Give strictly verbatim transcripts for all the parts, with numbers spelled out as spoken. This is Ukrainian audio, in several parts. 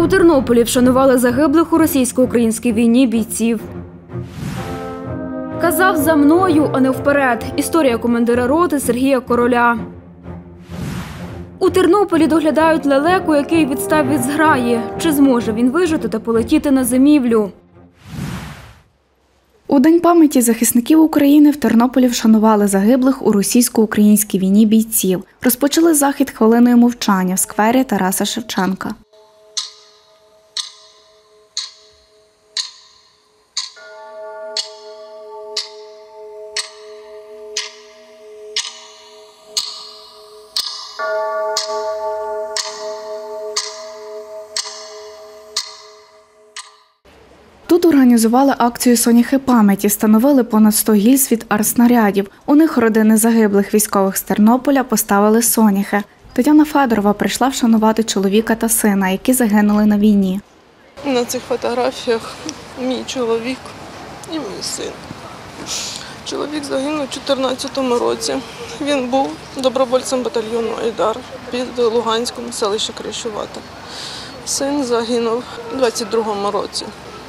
У Тернополі вшанували загиблих у російсько-українській війні бійців. Казав за мною, а не вперед. Історія командира роти Сергія Короля. У Тернополі доглядають лелеку, який відстав від зграї. Чи зможе він вижити та полетіти на зимівлю? У День пам'яті захисників України в Тернополі вшанували загиблих у російсько-українській війні бійців. Розпочали захід хвилиною мовчання в сквері Тараса Шевченка. Тут організували акцію «Соняхи пам'яті», встановили понад сто гільз від артснарядів. У них родини загиблих військових з Тернополя поставили соняхи. Тетяна Федорова прийшла вшанувати чоловіка та сина, які загинули на війні. На цих фотографіях мій чоловік і мій син. Чоловік загинув у дві тисячі чотирнадцятому році. Він був добровольцем батальйону «Айдар» під Луганськом, селище Крещувате. Син загинув у двадцять другому році.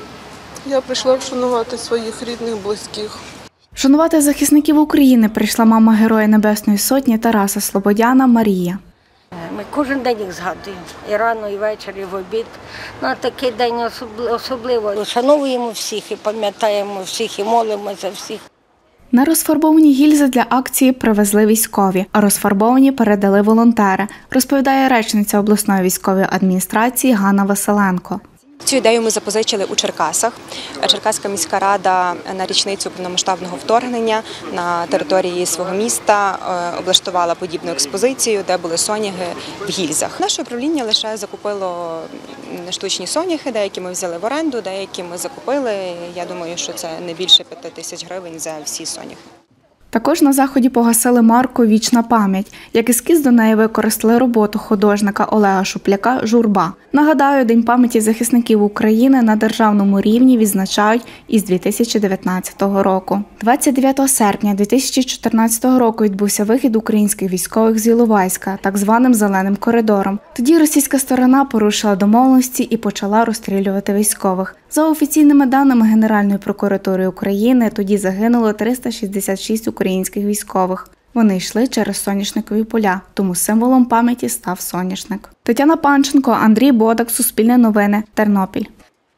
Я прийшла вшанувати своїх рідних, близьких. Вшанувати захисників України прийшла мама Героя Небесної Сотні Тараса Слободяна Марія. Ми кожен день їх згадуємо. І рано, і ввечері, і в обід. На такий день особливо. Вшановуємо всіх і пам'ятаємо всіх, і молимося за всіх. Нерозфарбовані гільзи для акції привезли військові, а розфарбовані передали волонтери, розповідає речниця обласної військової адміністрації Ганна Василенко. Цю ідею ми запозичили у Черкасах. Черкаська міська рада на річницю повномасштабного вторгнення на території свого міста облаштувала подібну експозицію, де були соняхи в гільзах. Наше управління лише закупило штучні соняхи, деякі ми взяли в оренду, деякі ми закупили. Я думаю, що це не більше п'яти тисяч гривень за всі соняхи. Також на заході погасили марку «Вічна пам'ять». Як ескіз до неї використали роботу художника Олега Шупляка «Журба». Нагадаю, День пам'яті захисників України на державному рівні відзначають із дві тисячі дев'ятнадцятого року. двадцять дев'ятого серпня дві тисячі чотирнадцятого року відбувся вихід українських військових з Іловайська, так званим «зеленим коридором». Тоді російська сторона порушила домовленості і почала розстрілювати військових. За офіційними даними Генеральної прокуратури України, тоді загинуло триста шістдесят шість українських військових. Вони йшли через соняшникові поля, тому символом пам'яті став соняшник. Тетяна Панченко, Андрій Бодак, Суспільне новини, Тернопіль.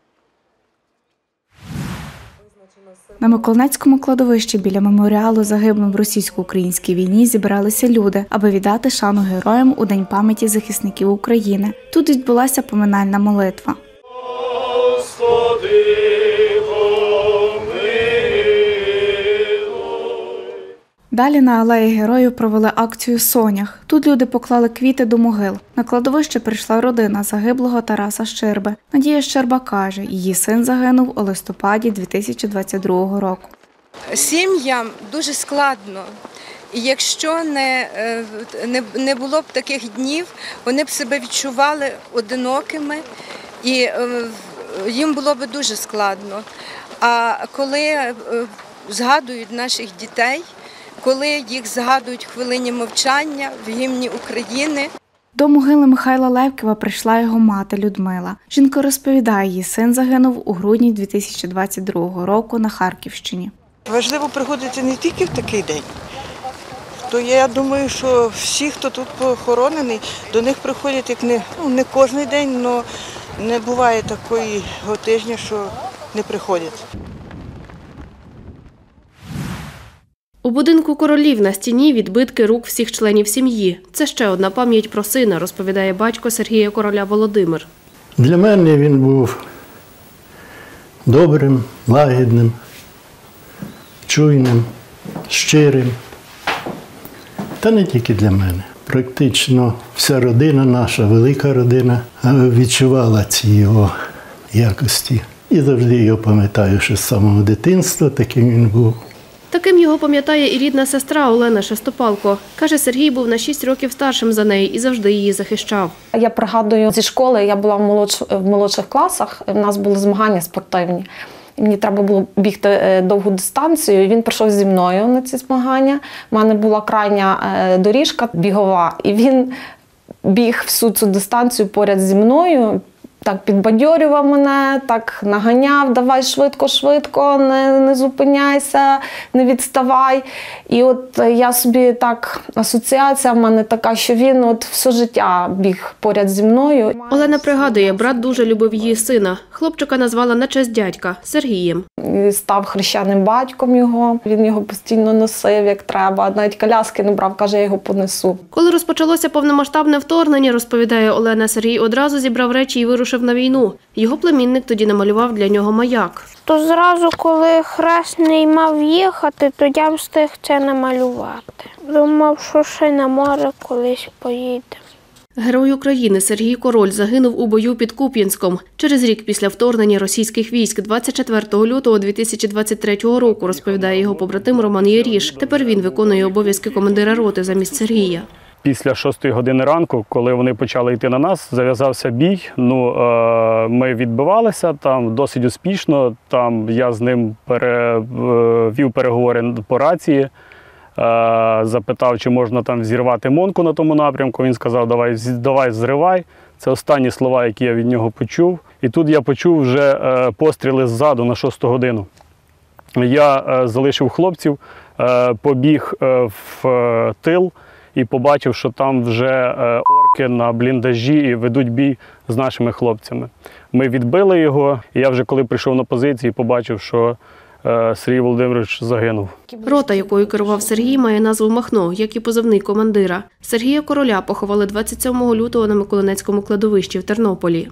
На Миколинецькому кладовищі біля меморіалу загиблим в російсько-українській війні зібралися люди, аби віддати шану героям у День пам'яті захисників України. Тут відбулася поминальна молитва. Далі на алеї Героїв провели акцію «Сонях». Тут люди поклали квіти до могил. На кладовище прийшла родина загиблого Тараса Щирби. Надія Щирба каже, її син загинув у листопаді дві тисячі двадцять другого року. Сім'ям дуже складно. І якщо не, не, не було б таких днів, вони б себе відчували одинокими і їм було б дуже складно. А коли згадують наших дітей, коли їх згадують в хвилині мовчання в гімні України. До могили Михайла Левківа прийшла його мати Людмила. Жінка розповідає, її син загинув у грудні дві тисячі двадцять другого року на Харківщині. Важливо приходити не тільки в такий день. То я думаю, що всі, хто тут похоронений, до них приходять як не, ну, не кожен день, але не буває такого тижня, що не приходять. У будинку Королів на стіні відбитки рук всіх членів сім'ї. Це ще одна пам'ять про сина, розповідає батько Сергія Короля Володимир. Для мене він був добрим, лагідним, чуйним, щирим. Та не тільки для мене. Практично вся родина наша, велика родина, відчувала ці його якості. І завжди його пам'ятаю, що з самого дитинства таким він був. Таким його пам'ятає і рідна сестра Олена Шестопалко. Каже, Сергій був на шість років старшим за неї і завжди її захищав. Я пригадую, зі школи я була в, молодш... в молодших класах, у нас були змагання спортивні. І мені треба було бігти довгу дистанцію, і він прийшов зі мною на ці змагання. У мене була крайня доріжка бігова, і він біг всю цю дистанцію поряд зі мною. так підбадьорював мене, так наганяв, давай швидко-швидко, не, не зупиняйся, не відставай. І от я собі так, асоціація в мене така, що він от все життя біг поряд зі мною. Олена пригадує, брат дуже любив її сина. Хлопчика назвала на честь дядька – Сергієм. І став хрещеним батьком його, він його постійно носив, як треба. Навіть коляски не брав, каже, я його понесу. Коли розпочалося повномасштабне вторгнення, розповідає Олена, Сергій одразу зібрав речі і вирушив на війну. Його племінник тоді намалював для нього маяк. То зразу, коли хресний мав їхати, то я встиг це намалювати. Думав, що ще на море колись поїде. Герой України Сергій Король загинув у бою під Куп'янськом. Через рік після вторгнення російських військ двадцять четвертого лютого дві тисячі двадцять третього року, розповідає його побратим Роман Єріш. Тепер він виконує обов'язки командира роти замість Сергія. Після шостої години ранку, коли вони почали йти на нас, зав'язався бій. Ну, ми відбивалися там досить успішно. Там я з ним перевів переговори по рації. Запитав, чи можна там зірвати монку на тому напрямку. Він сказав, давай, давай зривай. Це останні слова, які я від нього почув. І тут я почув вже постріли ззаду на шосту годину. Я залишив хлопців, побіг в тил і побачив, що там вже орки на бліндажі і ведуть бій з нашими хлопцями. Ми відбили його, і я вже коли прийшов на позиції, побачив, що Сергій Володимирович загинув. Рота, якою керував Сергій, має назву «Махно», як і позивний командира. Сергія Короля поховали двадцять сьомого лютого на Миколинецькому кладовищі в Тернополі.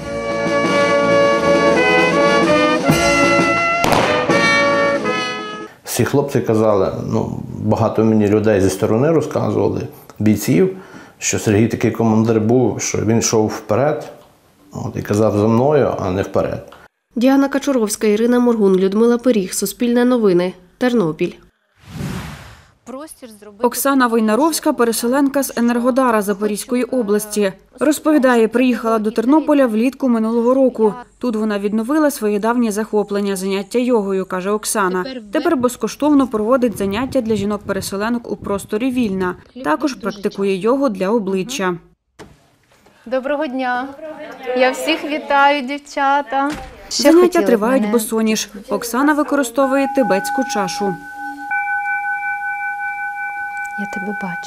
Всі хлопці казали, ну, багато мені людей зі сторони розказували, бійців, що Сергій такий командир був, що він йшов вперед, от, і казав за мною, а не вперед. Діана Качуровська, Ірина Моргун, Людмила Пиріг, Суспільне новини, Тернопіль. Оксана Войнаровська – переселенка з Енергодара Запорізької області. Розповідає, приїхала до Тернополя влітку минулого року. Тут вона відновила своє давнє захоплення – заняття йогою, каже Оксана. Тепер безкоштовно проводить заняття для жінок-переселенок у просторі «Вільна». Також практикує йогу для обличчя. Доброго дня. Я всіх вітаю, дівчата. Заняття тривають босоніж. Оксана використовує тибетську чашу. Я тебе бачу.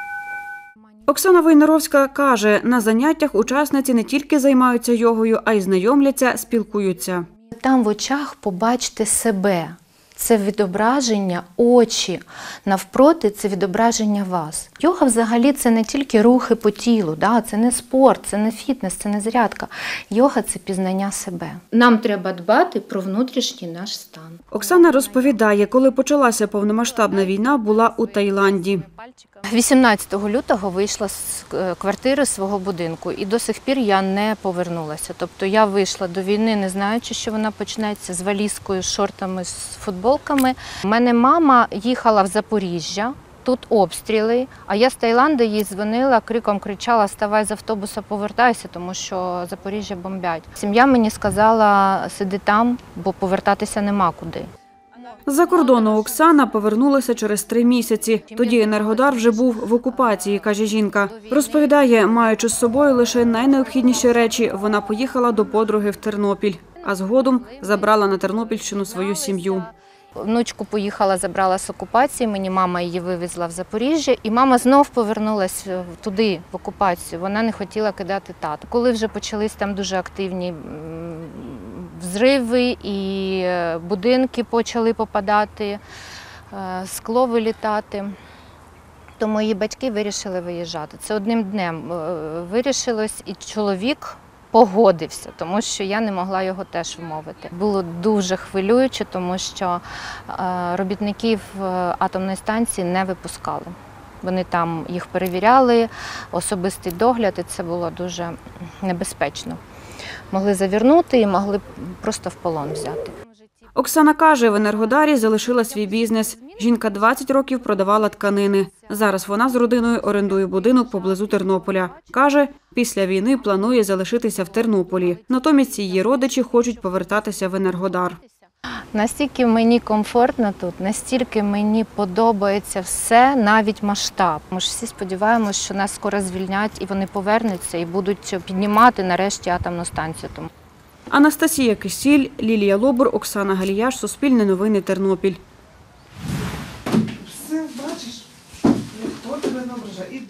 Оксана Войнаровська каже, на заняттях учасниці не тільки займаються йогою, а й знайомляться, спілкуються. Там в очах побачте себе. Це відображення, очі. Навпроти – це відображення вас. Йога взагалі – це не тільки рухи по тілу, да? Це не спорт, це не фітнес, це не зарядка. Йога – це пізнання себе. Нам треба дбати про внутрішній наш стан. Оксана розповідає, коли почалася повномасштабна війна, була у Таїланді. вісімнадцятого лютого вийшла з квартири свого будинку і до сих пір я не повернулася. Тобто я вийшла до війни, не знаючи, що вона почнеться, з валізкою, з шортами, з футболками. У мене мама їхала в Запоріжжя, тут обстріли, а я з Таїланду їй дзвонила, криком кричала, вставай з автобуса, повертайся, тому що Запоріжжя бомбять. Сім'я мені сказала, сиди там, бо повертатися нема куди. З-за кордону Оксана повернулася через три місяці. Тоді Енергодар вже був в окупації, каже жінка. Розповідає, маючи з собою лише найнеобхідніші речі, вона поїхала до подруги в Тернопіль, а згодом забрала на Тернопільщину свою сім'ю. Внучку поїхала, забрала з окупації, мені мама її вивезла в Запоріжжя, і мама знов повернулася туди, в окупацію. Вона не хотіла кидати тату. Коли вже почались там дуже активні взриви і будинки почали попадати, скло вилітати, то мої батьки вирішили виїжджати. Це одним днем вирішилось, і чоловік погодився, тому що я не могла його теж вмовити. Було дуже хвилююче, тому що робітників атомної станції не випускали. Вони там їх перевіряли, особистий догляд, і це було дуже небезпечно. Могли завірнути і могли просто в полон взяти. Оксана каже, в Енергодарі залишила свій бізнес. Жінка двадцять років продавала тканини. Зараз вона з родиною орендує будинок поблизу Тернополя. Каже, після війни планує залишитися в Тернополі. Натомість її родичі хочуть повертатися в Енергодар. Настільки мені комфортно тут, настільки мені подобається все, навіть масштаб. Ми ж всі сподіваємося, що нас скоро звільнять і вони повернуться і будуть піднімати нарешті атомну станцію. Анастасія Кисіль, Лілія Лобур, Оксана Галіяш, Суспільне новини, Тернопіль. Все, бачиш, ніхто тебе не ображає, іди.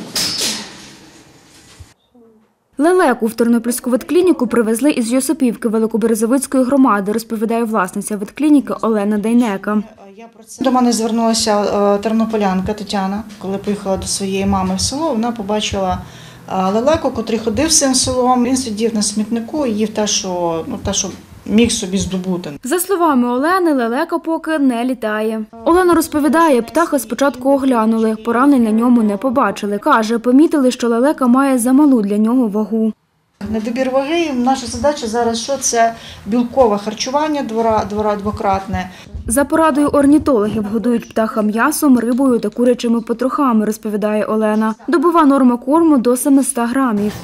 Лелеку в Тернопільську ветклініку привезли із Йосипівки Великоберезовицької громади, розповідає власниця ветклініки Олена Дейнека. До мене звернулася тернополянка Тетяна, коли поїхала до своєї мами в село, вона побачила лелеку, котрий ходив цим селом, він сидів на смітнику і їв те, що, ну, те, що міг собі здобути. За словами Олени, лелека поки не літає. Олена розповідає, птаха спочатку оглянули, поранень на ньому не побачили. Каже, помітили, що лелека має замалу для нього вагу. Недобір ваги, наша задача зараз, що це білкове харчування двора, двора двократне. За порадою орнітологів годують птаха м'ясом, рибою та курячими потрохами, розповідає Олена. Добова норма корму до семисот грамів.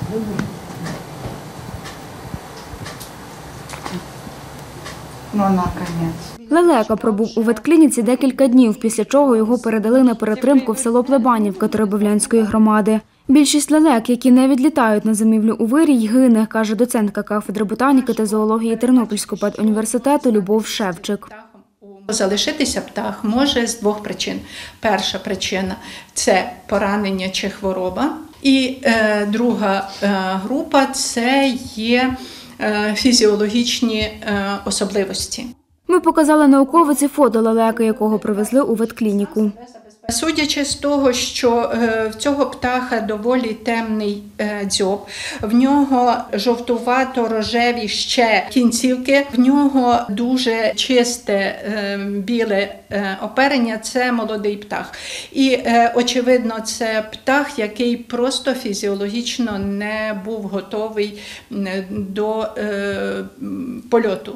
Ну, наконець. Лелека пробув у ветклініці декілька днів, після чого його передали на перетримку в село Плебанівка Теребовлянської громади. Більшість лелек, які не відлітають на зимівлю у вирій, гине, каже доцентка кафедри ботаніки та зоології Тернопільського педуніверситету Любов Шевчик. Залишитися птах може з двох причин. Перша причина – це поранення чи хвороба. І е, друга е, група – це є е, фізіологічні е, особливості. Ми показали науковиці фото лелеки, якого привезли у ветклініку. Судячи з того, що в цього птаха доволі темний дзьоб, в нього жовтувато-рожеві ще кінцівки, в нього дуже чисте біле оперення – це молодий птах. І, очевидно, це птах, який просто фізіологічно не був готовий до польоту.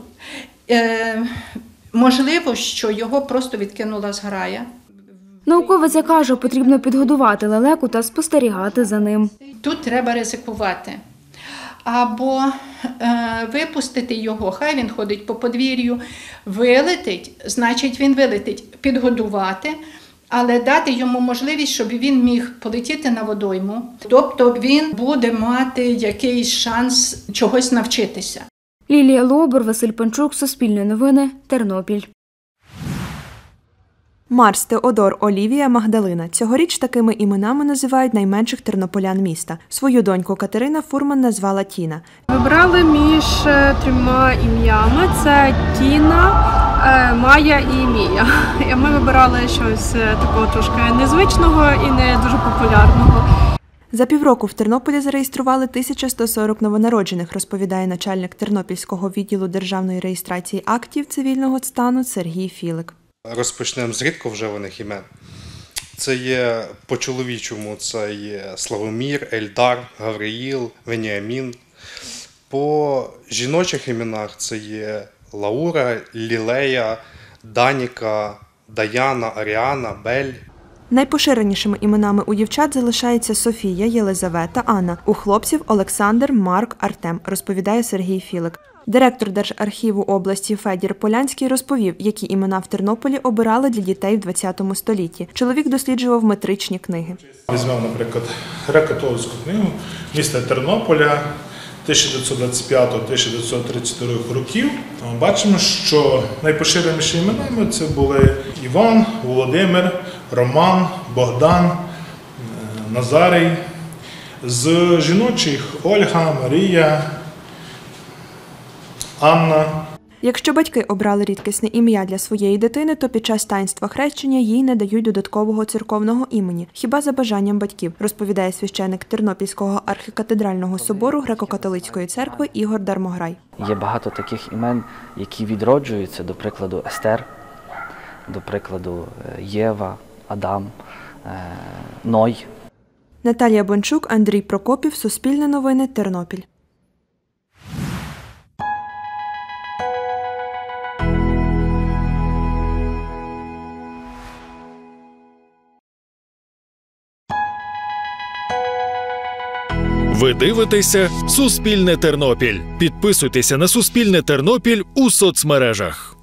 Можливо, що його просто відкинула зграя. Науковиця каже, потрібно підгодувати лелеку та спостерігати за ним. Тут треба ризикувати. Або е, випустити його, хай він ходить по подвір'ю, вилетить, значить він вилетить, підгодувати, але дати йому можливість, щоб він міг полетіти на водойму. Тобто він буде мати якийсь шанс чогось навчитися. Лілія Лобур, Василь Панчук, Суспільне новини, Тернопіль. Марс, Теодор, Олівія, Магдалина. Цьогоріч такими іменами називають найменших тернополян міста. Свою доньку Катерина Фурман назвала Тіна. Вибрали між трьома ім'ями – це Тіна, Майя і Мія. Ми вибирали щось такого трошки незвичного і не дуже популярного. За півроку в Тернополі зареєстрували тисяча сто сорок новонароджених, розповідає начальник Тернопільського відділу державної реєстрації актів цивільного стану Сергій Філик. Розпочнемо з рідко вживаних імен. Це є по-чоловічому, це є Славомір, Ельдар, Гавриїл, Веніамін. По жіночих іменах це є Лаура, Лілея, Даніка, Даяна, Аріана, Бель. Найпоширенішими іменами у дівчат залишаються Софія, Єлизавета, Анна. У хлопців – Олександр, Марк, Артем, розповідає Сергій Філик. Директор Держархіву області Федір Полянський розповів, які імена в Тернополі обирали для дітей в ХХ столітті. Чоловік досліджував метричні книги. Візьмемо, наприклад, греко-католицьку книгу міста Тернополя тисяча дев'ятсот двадцять п'ятого - тисяча дев'ятсот тридцять другого років. Бачимо, що найпоширеніші іменами це були Іван, Володимир, Роман, Богдан, Назарій. З жіночих – Ольга, Марія, Анна. Якщо батьки обрали рідкісне ім'я для своєї дитини, то під час таїнства хрещення їй не дають додаткового церковного імені, хіба за бажанням батьків, розповідає священик Тернопільського архікатедрального собору Греко-католицької церкви Ігор Дармограй. Є багато таких імен, які відроджуються, до прикладу, Естер, до прикладу, Єва, Адам, Ной. Наталія Бончук, Андрій Прокопів, Суспільне новини, Тернопіль. Ви дивитеся «Суспільне Тернопіль». Підписуйтеся на «Суспільне Тернопіль» у соцмережах.